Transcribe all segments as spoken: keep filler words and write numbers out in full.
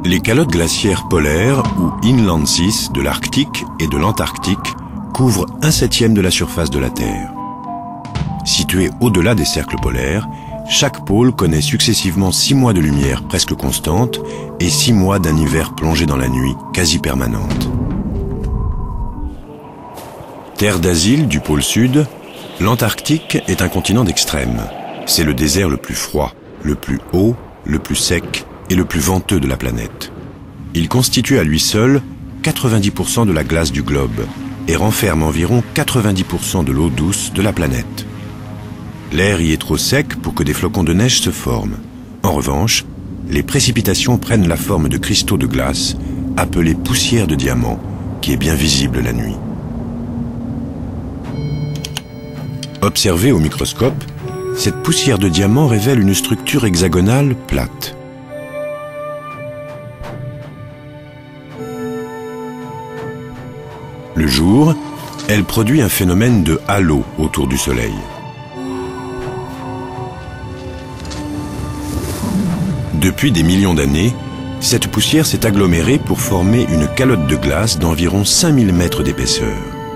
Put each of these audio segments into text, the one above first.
Les calottes glaciaires polaires, ou Inland Seas, de l'Arctique et de l'Antarctique, couvrent un septième de la surface de la Terre. Situées au-delà des cercles polaires, chaque pôle connaît successivement six mois de lumière presque constante et six mois d'un hiver plongé dans la nuit quasi permanente. Terre d'asile du pôle sud, l'Antarctique est un continent d'extrême. C'est le désert le plus froid, le plus haut, le plus sec et le plus venteux de la planète. Il constitue à lui seul quatre-vingt-dix pour cent de la glace du globe et renferme environ quatre-vingt-dix pour cent de l'eau douce de la planète. L'air y est trop sec pour que des flocons de neige se forment. En revanche, les précipitations prennent la forme de cristaux de glace, appelés poussière de diamant, qui est bien visible la nuit. Observée au microscope, cette poussière de diamant révèle une structure hexagonale plate. Le jour, elle produit un phénomène de halo autour du Soleil. Depuis des millions d'années, cette poussière s'est agglomérée pour former une calotte de glace d'environ cinq mille mètres d'épaisseur.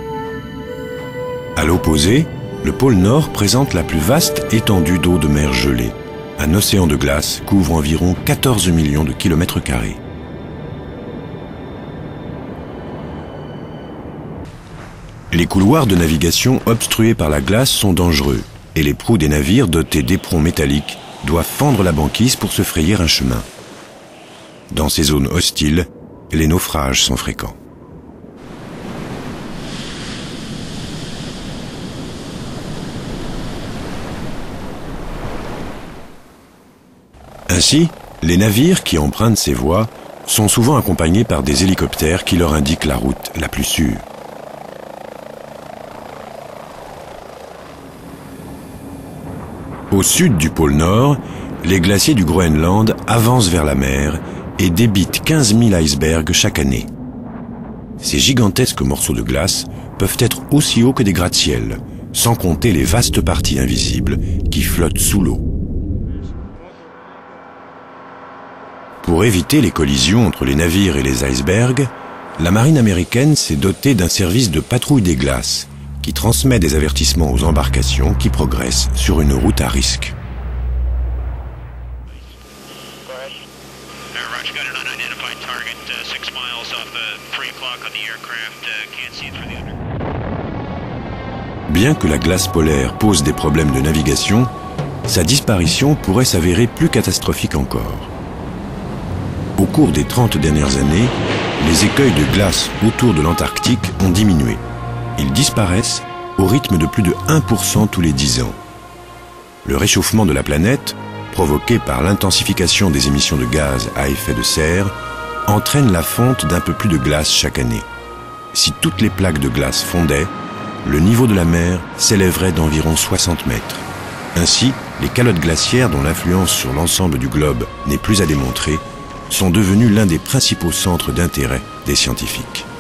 À l'opposé, le pôle Nord présente la plus vaste étendue d'eau de mer gelée. Un océan de glace couvre environ quatorze millions de kilomètres carrés. Les couloirs de navigation obstrués par la glace sont dangereux et les proues des navires dotés d'éperons métalliques doivent fendre la banquise pour se frayer un chemin. Dans ces zones hostiles, les naufrages sont fréquents. Ainsi, les navires qui empruntent ces voies sont souvent accompagnés par des hélicoptères qui leur indiquent la route la plus sûre. Au sud du pôle Nord, les glaciers du Groenland avancent vers la mer et débitent quinze mille icebergs chaque année. Ces gigantesques morceaux de glace peuvent être aussi hauts que des gratte-ciel, sans compter les vastes parties invisibles qui flottent sous l'eau. Pour éviter les collisions entre les navires et les icebergs, la marine américaine s'est dotée d'un service de patrouille des glaces qui transmet des avertissements aux embarcations qui progressent sur une route à risque. Bien que la glace polaire pose des problèmes de navigation, sa disparition pourrait s'avérer plus catastrophique encore. Au cours des trente dernières années, les écueils de glace autour de l'Antarctique ont diminué. Ils disparaissent au rythme de plus de un pour cent tous les dix ans. Le réchauffement de la planète, provoqué par l'intensification des émissions de gaz à effet de serre, entraîne la fonte d'un peu plus de glace chaque année. Si toutes les plaques de glace fondaient, le niveau de la mer s'élèverait d'environ soixante mètres. Ainsi, les calottes glaciaires, dont l'influence sur l'ensemble du globe n'est plus à démontrer, sont devenues l'un des principaux centres d'intérêt des scientifiques.